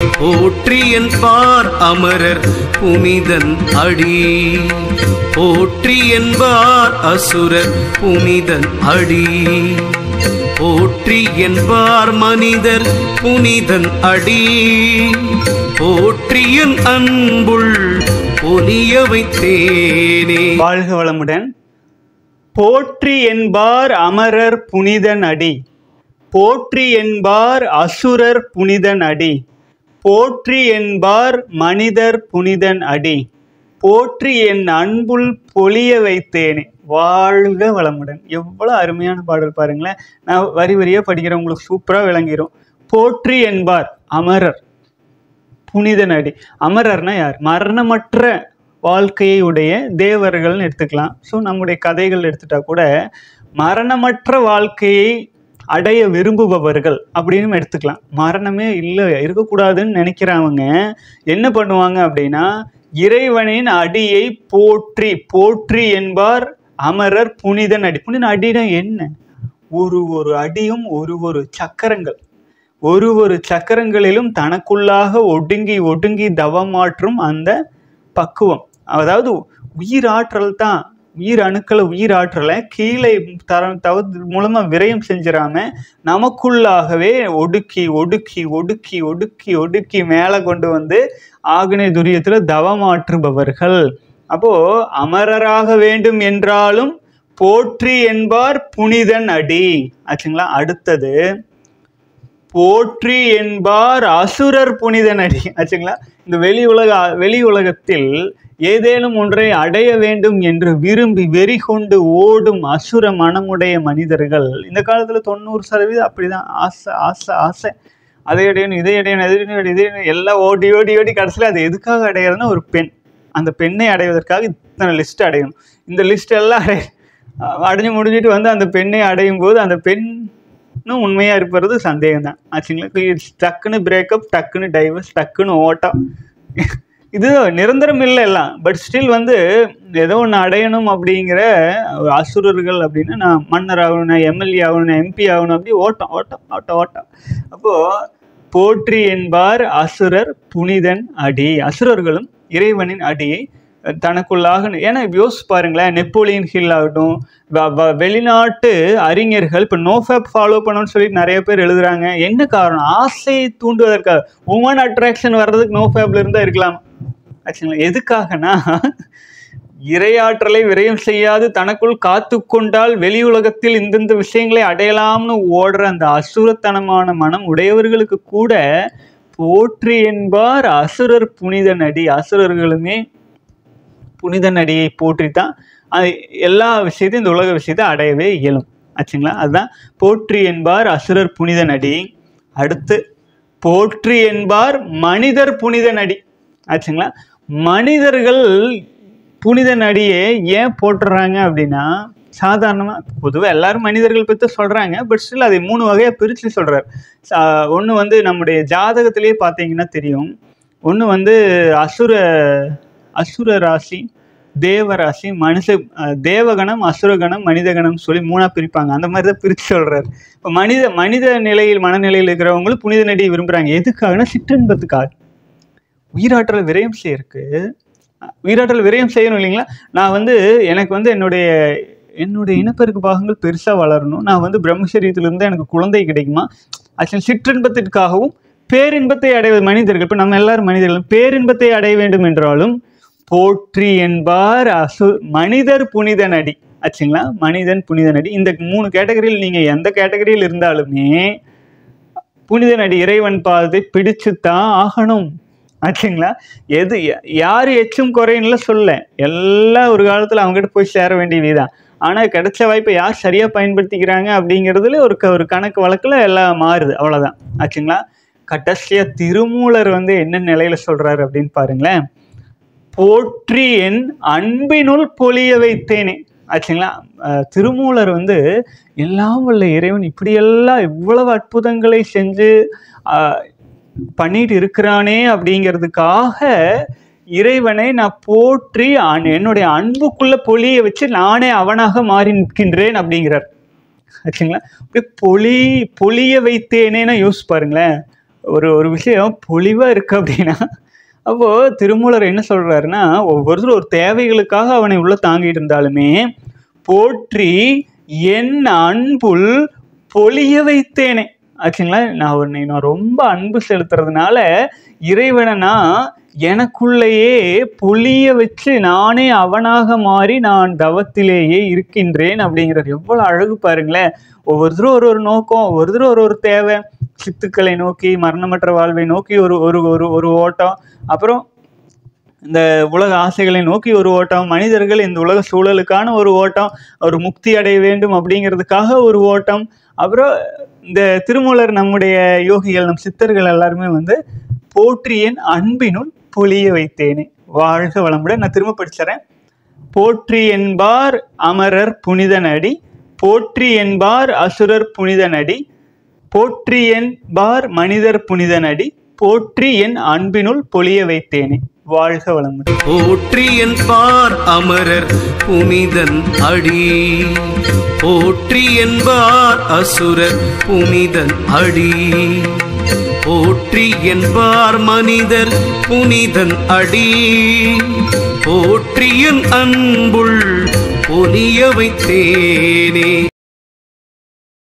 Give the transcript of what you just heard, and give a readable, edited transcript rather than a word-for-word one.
போற்றி என்பார் அமரர் புனிதன் அடி. போற்றி என்பார் அசுரர் புனிதன் அடி. போற்றி என்பார் மனிதர் புனிதன் அடி. போற்றியன் அன்புள் பொலிய வைத்தேனே. வாழ்க வளமுடன். போற்றி என்பார் அமரர் புனிதன் அடி. போற்றி என்பார் அசுரர் புனிதன் அடி. போற்றி என்பார் மனிதர் புனிதன் அடி. போற்றி என் அன்புள் பொலிய வைத்தேனே. வாழ்க வளமுடன். எவ்வளோ அருமையான பாடல் பாருங்களேன். நான் வரி வரியாக படிக்கிறேன், உங்களுக்கு சூப்பராக விளங்கிடும். போற்றி என்பார் அமரர் புனிதன் அடி. அமரர்னா யார்? மரணமற்ற வாழ்க்கையை உடைய தேவர்கள்னு எடுத்துக்கலாம். ஸோ நம்முடைய கதைகள் எடுத்துட்டா கூட மரணமற்ற வாழ்க்கையை அடைய விரும்புபவர்கள் அப்படின்னு எடுத்துக்கலாம். மரணமே இல்லை இருக்கக்கூடாதுன்னு நினைக்கிறவங்க என்ன பண்ணுவாங்க அப்படின்னா, இறைவனின் அடியை போற்றி. போற்றி என்பார் அமரர் புனிதன் அடி. புனிதன் அடினா என்ன? ஒரு அடியும் ஒரு சக்கரங்கள், ஒரு சக்கரங்களிலும் தனக்குள்ளாக ஒடுங்கி தவமாற்றும் அந்த பக்குவம். அதாவது உயிராற்றல் தான், உயிர் அணுக்களை உயிராற்றலை கீழே மூலமா விரயம் செஞ்சிடாம நமக்குள்ளாகவே ஒடுக்கி மேலே கொண்டு வந்து ஆக்னேய துரியத்துல தவமாற்றுபவர்கள். அப்போ அமரராக வேண்டும் என்றாலும் போற்றி என்பார் புனிதன் அடி ஆச்சுங்களா. அடுத்தது போற்றி என்பார் அசுரர் புனிதன் அடி ஆச்சுங்களா. இந்த வெளி உலகத்தில் ஏதேனும் ஒன்றை அடைய வேண்டும் என்று விரும்பி வெறி கொண்டு ஓடும் அசுர மனமுடைய மனிதர்கள் இந்த காலத்துல 90% அப்படிதான். ஆசை ஆசை ஆசை, அதை அடையணும், இதை அடையணும், எல்லாம் ஓடி கடைசியில் அது எதுக்காக அடையிறதுன்னா ஒரு பெண். அந்த பெண்ணை அடைவதற்காக இத்தனை லிஸ்ட் அடையணும். இந்த லிஸ்ட் எல்லாம் அடைஞ்சு முடிஞ்சிட்டு வந்து அந்த பெண்ணை அடையும் போது அந்த பெண்ணும் உண்மையா இருப்பது சந்தேகம் தான் ஆச்சுங்களா. டக்குன்னு பிரேக்கப், டக்குன்னு டைவர்ஸ், டக்குன்னு ஓட்டம். இது நிரந்தரம் இல்லை எல்லாம். பட் ஸ்டில் வந்து ஏதோ ஒன்று அடையணும் அப்படிங்கிற அசுரர்கள் அப்படின்னா நான் மன்னர் ஆகணும், நான் எம்எல்ஏ ஆகணும், நான் எம்பி ஆகணும், அப்படி ஓட்டம். அப்போது போற்றி என்பார் அசுரர் புனிதன் அடி. அசுரர்களும் இறைவனின் அடியை தனக்குள்ளாக, ஏன்னா யோசிச்சு பாருங்களேன், நெப்போலியன் ஹில் ஆகட்டும், வெளிநாட்டு அறிஞர்கள் இப்போ நோஃபேப் ஃபாலோ பண்ணணும்னு சொல்லிட்டு நிறைய பேர் எழுதுறாங்க. என்ன காரணம்? ஆசையை தூண்டுவதற்காக. உமன் அட்ராக்ஷன் வர்றதுக்கு நோஃபேப்ல இருந்தால் இருக்கலாம் ஆச்சுங்களா. எதுக்காகனா இறையாற்றலை விரயம் செய்யாது தனக்குள் காத்து கொண்டால் வெளி உலகத்தில் இந்தந்த விஷயங்களை அடையலாம்னு ஓடுற அந்த அசுரத்தனமான மனம் உடையவர்களுக்கு கூட போற்றி என்பார் அசுரர் புனிதன் அடி. அசுரர்களுமே புனிதன் அடியை போற்றித்தான் அது எல்லா விஷயத்தையும் இந்த உலக விஷயத்தை அடையவே இயலும் ஆச்சுங்களா. அதுதான் போற்றி என்பார் அசுரர் புனிதன் அடி. அடுத்து போற்றி என்பார் மனிதர் புனிதன் அடி ஆச்சுங்களா. மனிதர்கள் புனிதன் அடியை ஏன் போட்டுறாங்க அப்படின்னா, சாதாரணமாக பொதுவாக எல்லாரும் மனிதர்கள் பற்றி சொல்கிறாங்க. பட் ஸ்டில் அதை 3 வகையாக பிரித்து சொல்கிறார். ஒன்று வந்து நம்முடைய ஜாதகத்திலே பார்த்தீங்கன்னா தெரியும். ஒன்று வந்து அசுர ராசி, தேவராசி, தேவகணம், அசுரகணம், மனிதகணம் சொல்லி 3ஆக பிரிப்பாங்க. அந்த மாதிரி தான் பிரித்து சொல்கிறார். இப்போ மனித நிலையில் மனநிலையில் இருக்கிறவங்களும் புனித நடியை விரும்புகிறாங்க. எதுக்காகனா சிற்றின்பத்துக்காக. உயிராற்றல் விரயம் செய்யறதுக்கு, உயிராற்றல் விரயம் செய்யணும் இல்லைங்களா. நான் வந்து எனக்கு வந்து என்னுடைய இனப்பெருக்கு பாகங்கள் பெருசாக வளரணும், நான் வந்து பிரம்மச்சரியத்திலிருந்து எனக்கு குழந்தை கிடைக்குமா, ஆக்சுவலி சிற்றின்பத்திற்காகவும் பேரின்பத்தை அடைவது மனிதர்கள். இப்போ நம்ம எல்லாரும் மனிதர்கள் பேரின்பத்தை அடைய வேண்டும் என்றாலும் போற்றி என்பார் மனிதர் புனிதன் அடி ஆச்சுங்களா. மனிதன் புனிதன் அடி. இந்த 3 கேட்டகரியில் நீங்கள் எந்த கேட்டகரியில் இருந்தாலுமே புனிதன் அடி இறைவன் பாதத்தை பிடிச்சுத்தான் ஆகணும் ஆச்சுங்களா. யார் எச்சும் குறையின்ல சொல்ல, எல்லாம் ஒரு காலத்தில் அவங்ககிட்ட போய் சேர வேண்டியதுதான். ஆனால் கிடைச்ச வாய்ப்பை யார் சரியாக பயன்படுத்திக்கிறாங்க அப்படிங்கிறதுல ஒரு கணக்கு வழக்கில் எல்லாம் மாறுது, அவ்வளோதான் ஆச்சுங்களா. கடைசியாக திருமூலர் வந்து என்ன நிலையில் சொல்கிறாரு அப்படின்னு பாருங்களேன். போற்றி என் அன்பினுள் பொலிய வைத்தேனே ஆச்சுங்களா. திருமூலர் வந்து எல்லாம் வல்ல இறைவன் இப்படியெல்லாம் இவ்வளவு அற்புதங்களை செஞ்சு பண்ணிட்டு இருக்கிறானே அப்படிங்கிறதுக்காக இறைவனை நான் போற்றி என்னுடைய அன்புக்குள்ள பொலிய வச்சு நானே அவனாக மாறி நிற்கின்றேன் அப்படிங்கிறார் ஆச்சுங்களா. அப்படியே பொலிய வைத்தேனேன்னா யோசிச்சு பாருங்களேன். ஒரு ஒரு விஷயம் பொலிவாக இருக்குது அப்படின்னா, அப்போது திருமூலர் என்ன சொல்கிறாருன்னா, ஒவ்வொருத்தரும் ஒரு தேவைகளுக்காக அவனை உள்ள தாங்கிட்டு இருந்தாலுமே, போற்றி என் அன்புள் பொலிய வைத்தேனே ஆச்சுங்களா. நான் ரொம்ப அன்பு செலுத்துறதுனால இறைவனை நான் எனக்குள்ளேயே பொலிய வச்சு நானே அவனாக மாறி நான் தவத்திலேயே இருக்கின்றேன் அப்படிங்கிறது எவ்வளோ அழகு பாருங்களேன். ஒவ்வொருத்தரும் ஒரு ஒரு நோக்கம், ஒவ்வொருத்தரும் ஒரு ஒரு தேவை. சித்துக்களை நோக்கி, மரணமற்ற வாழ்வை நோக்கி ஒரு ஒரு ஒரு ஒரு ஓட்டம், அப்புறம் இந்த உலக ஆசைகளை நோக்கி ஒரு ஓட்டம், மனிதர்கள் இந்த உலக சூழலுக்கான ஒரு ஓட்டம், ஒரு முக்தி அடைய வேண்டும் அப்படிங்கிறதுக்காக ஒரு ஓட்டம். அப்புறம் இந்த திருமூலர் நம்முடைய யோகிகள், நம் சித்தர்கள் எல்லாருமே வந்து போற்றி என் அன்பினுள் பொலிய வைத்தேனே. வாழ்க வளமுடன். நான் திரும்ப படிச்சுறேன். போற்றி என்பார் அமரர் புனிதனடி, போற்றி என்பார் அசுரர் புனிதனடி, போற்றி என்பார் மனிதர் புனிதனடி, போற்றி என் அன்பினுள் பொலிய வைத்தேனே. வாழ்க வளமுடன். போற்றி என்பார் அமரர் புனிதன் அடி, போற்றி என்பார் அசுரர் புனிதன் அடி, போற்றி என்பார் மனிதர் புனிதன் அடி, போற்றியன் அன்புள் பொலிய வைத்தேனே.